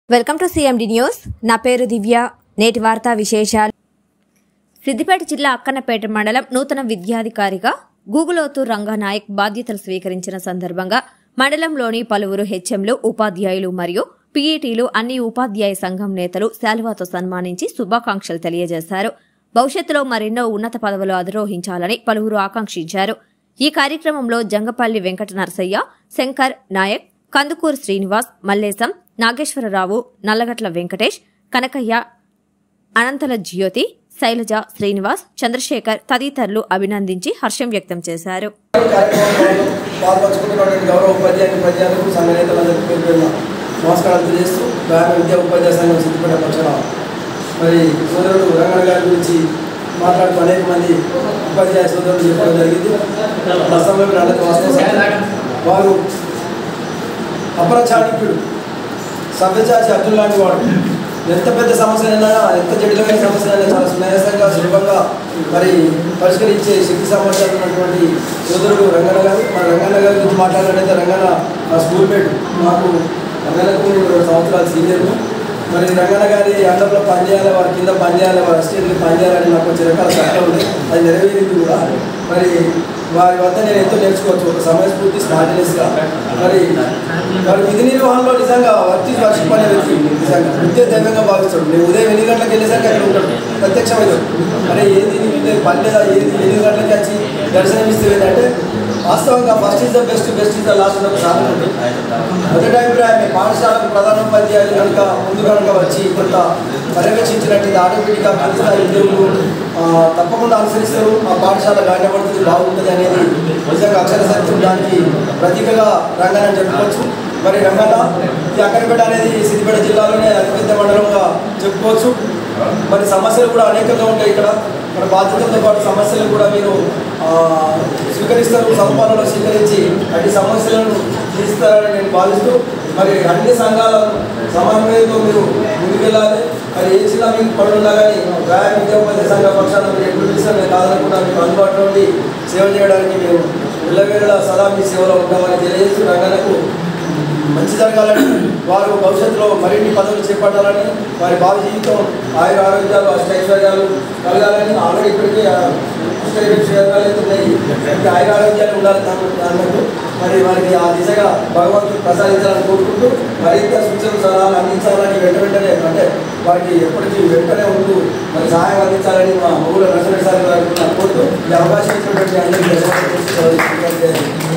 Welcome to CMD news. నా పేరు దివ్య. నేటి వార్తా విశేషాలు. సిద్దిపేట జిల్లా అక్కన్నపేట మండలం నూతన విద్యాధికారిగా గూగులోతు రంగనాయక్ బాధ్యతలు స్వీకరించిన సందర్భంగా మండలంలోని పలువురు హెచ్ఎంలు, ఉపాధ్యాయులు మరియు పీఈటీలు, అన్ని ఉపాధ్యాయ సంఘం నేతలు శాలువాతో సన్మానించి శుభాకాంక్షలు తెలియజేశారు. భవిష్యత్తులో మరెన్నో ఉన్నత పదవులు అధిరోహించాలని పలువురు ఆకాంక్షించారు. ఈ కార్యక్రమంలో జంగపల్లి వెంకట నరసయ్య, శంకర్ నాయక్, కందుకూరు శ్రీనివాస్, మల్లేశం, నాగేశ్వరరావు, నల్లగట్ల వెంకటేష్, కనకయ్య, అనంతల జ్యోతి, శైలజ, శ్రీనివాస్, చంద్రశేఖర్ తదితరులు అభినందించి హర్షం వ్యక్తం చేశారు. మాట్లాడుతూ అనేక మంది ఉపాధ్యాయ సోదరులు చెప్పడం జరిగింది. వారు అపరచాణిక్యుడు, సభ్యచాచి అర్జున్ లాంటి వాడు. ఎంత పెద్ద సమస్యలైనా, ఎంత జటిలమైన సమస్యలైనా చాలా సునాయాసంగా, సులభంగా మరి పరిష్కరించే శక్తి సామర్థ్యాలు ఉన్నటువంటి సోదరుడు రంగన్న గారు. మన రంగన్న గారి గురించి మాట్లాడాలంటే రంగన్న మా స్కూల్ మేట్. మాకు రంగన్నకు 2 సంవత్సరాలు సీనియర్లు. మరి రంగన్న గారి అండర్లో పనిచేయాలి, వారి కింద పనిచేయాలి, వారి అసిస్టెంట్కి పనిచేయాలని నాకు కొంచెం రకాల చట్టం ఉంది. అది నెరవేరింది కూడా. మరి వారి వద్ద నేను ఎంతో నేర్చుకోవచ్చు, ఒక సమయస్ఫూర్తి, స్మార్ట్నెస్గా. మరి వారి విధి నిర్వహణలో నిజంగా వర్షిపనే వ్యక్తి. నిజంగా విద్య దైవంగా భావిస్తాడు. నేను ఉదయం 8 గంటలకు వెళ్ళేసరికి అక్కడ ఉంటాడు, ప్రత్యక్షమవుతాడు. మరి ఏది పని లేదా, ఏది 8 గంటలకి వచ్చి దర్శనమిస్తే ఏంటంటే వాస్తవంగా first is the best, best is the last ఒక సాధన ఉంటుంది. మొదటి అభిప్రాయం, పాఠశాలకు ప్రధానోపాధ్యాయులు కనుక ముందు కనుక వచ్చి కొంత పర్యవేక్షించినట్టు ఆటోమేటిక్గా కింది ఉద్యోగులు తప్పకుండా అనుసరిస్తారు. ఆ పాఠశాల గాయపడుతుంది, బాగుంటుంది అనేది నిజంగా అక్షర సత్యం. దానికి ప్రతీకగా రంగన్న చెప్పుకోవచ్చు. మరి రంగన్న ఈ అక్కన్నపేట అనేది సిద్దిపేట జిల్లాలోనే అతిపెద్ద మండలంగా చెప్పుకోవచ్చు. మరి సమస్యలు కూడా అనేకంగా ఉంటాయి ఇక్కడ. మన బాధ్యతలతో పాటు సమస్యలు కూడా మీరు స్వీకరిస్తారు, సంపాదనలో స్వీకరించి అటు సమస్యలను తీస్తారని నేను భావిస్తూ, మరి అన్ని సంఘాల సమన్వయంతో మీరు ముందుకెళ్ళాలి. మరి ఏ చిన్న మీకు పనులు ఉన్నా కానీ వ్యాయామ విద్యోపాధ్యాయ సంఘ పక్షాన్ని మీరు ఎప్పుడు పిలిచినా మేము కాదనకుండా మీకు అందుబాటులో ఉండి సేవ చేయడానికి మేము ఇళ్ళవేళ సదా మీ సేవలో ఉంటామని తెలియజేస్తూ, రంగన్నకు మంచి జరగాలని, వారు భవిష్యత్తులో మరిన్ని పదవులు చేపట్టాలని, వారి భావి జీవితం ఆయుర ఆరోగ్యాలు, అష్టైశ్వర్యాలు కలగాలని. ఆల్రెడీ ఇప్పటికీ ఆయుర ఆరోగ్యాలు ఉండాలి అన్నట్టు. మరి వారికి ఆ దిశగా భగవంతుడు ప్రసాదించాలని కోరుకుంటూ మరింత సూచనలు సలహాలు అందించాలని, వెంటనే అంటే వారికి ఎప్పటికీ వెంటనే ఉంటూ మరి సహాయం అందించాలని మా మగుల నరసింహ సార్ గారికి కోరుతూ ఈ అవకాశం ఇచ్చినటువంటి అందరికీ